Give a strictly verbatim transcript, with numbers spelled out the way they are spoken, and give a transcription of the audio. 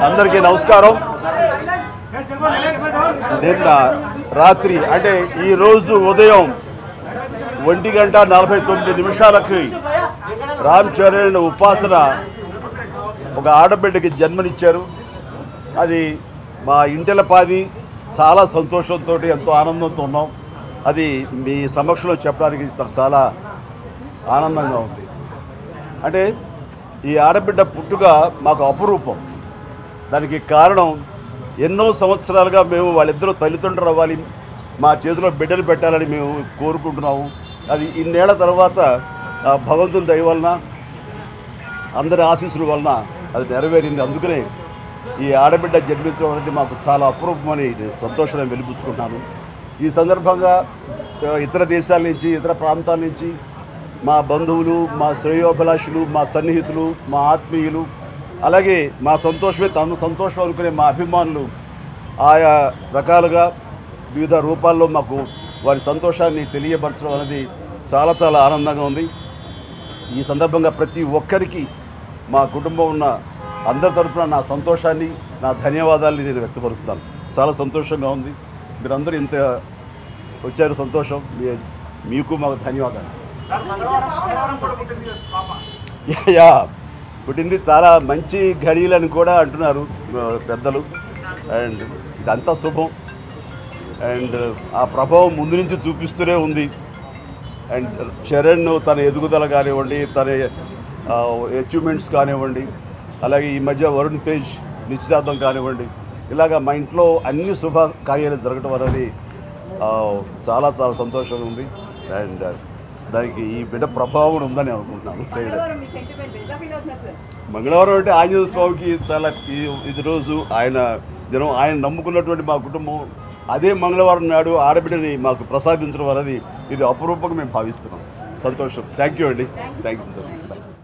అందరికీ నమస్కారం. నిన్న రాత్రి అంటే ఈరోజు ఉదయం ఒంటి గంట నలభై తొమ్మిది నిమిషాలకి రామ్ చరణ్ ఉపాసన ఒక ఆడబిడ్డకి జన్మనిచ్చారు. అది మా ఇంటిలపాది చాలా సంతోషంతో ఎంతో ఆనందంతో ఉన్నాం. అది మీ సమక్షంలో చెప్పడానికి చాలా ఆనందంగా ఉంది. అంటే ఈ ఆడబిడ్డ పుట్టుక మాకు అపురూపం. దానికి కారణం ఎన్నో సంవత్సరాలుగా మేము వాళ్ళిద్దరూ తల్లిదండ్రులు అవ్వాలి, మా చేతిలో బిడ్డలు పెట్టాలని మేము కోరుకుంటున్నాము. అది ఇన్నేళ్ల తర్వాత భగవంతుని దయ వలన అందరి ఆశీస్సుల వలన అది నెరవేరింది. అందుకనే ఈ ఆడబిడ్డ జన్మించడం అనేది మాకు చాలా అపురూపమని సంతోషాన్ని వెలిపుచ్చుకుంటున్నాను. ఈ సందర్భంగా ఇతర దేశాల నుంచి ఇతర ప్రాంతాల నుంచి మా బంధువులు, మా శ్రేయోభిలాషులు, మా సన్నిహితులు, మా ఆత్మీయులు, అలాగే మా సంతోషమే తమ సంతోషం అనుకునే మా అభిమానులు ఆయా రకాలుగా వివిధ రూపాల్లో మాకు వారి సంతోషాన్ని తెలియపరచడం అనేది చాలా చాలా ఆనందంగా ఉంది. ఈ సందర్భంగా ప్రతి ఒక్కరికి మా కుటుంబం ఉన్న అందరి తరఫున నా సంతోషాన్ని, నా ధన్యవాదాలని నేను వ్యక్తపరుస్తాను. చాలా సంతోషంగా ఉంది. మీరందరూ ఇంత వచ్చారు, సంతోషం. మీకు మాకు ధన్యవాదాలు. యా పుట్టింది చాలా మంచి ఘడియలని కూడా అంటున్నారు పెద్దలు. అండ్ ఇదంతా శుభం. అండ్ ఆ ప్రభావం ముందు నుంచి చూపిస్తూనే ఉంది. అండ్ చరణ్ తన ఎదుగుదల కానివ్వండి, తన అచీవ్మెంట్స్ కానివ్వండి, అలాగే ఈ మధ్య వరుణ్ తేజ్ నిశ్చితార్థం కానివ్వండి, ఇలాగ మా ఇంట్లో అన్ని శుభ కార్యాలు జరగడం అనేది చాలా చాలా సంతోషంగా ఉంది. అండ్ దానికి ఈ బిడ్డ ప్రభావం ఉందని అనుకుంటున్నాను. మంగళవారం అంటే ఆంజనేయ స్వామికి చాలా ఇది రోజు, ఆయన దినం, ఆయన నమ్ముకున్నటువంటి మా కుటుంబం అదే మంగళవారం నాడు ఆడబిడ్డని మాకు ప్రసాదించడం అనేది ఇది అపురూపంగా మేము భావిస్తున్నాం. సంతోషం. థ్యాంక్ యూ అండి. Thank you.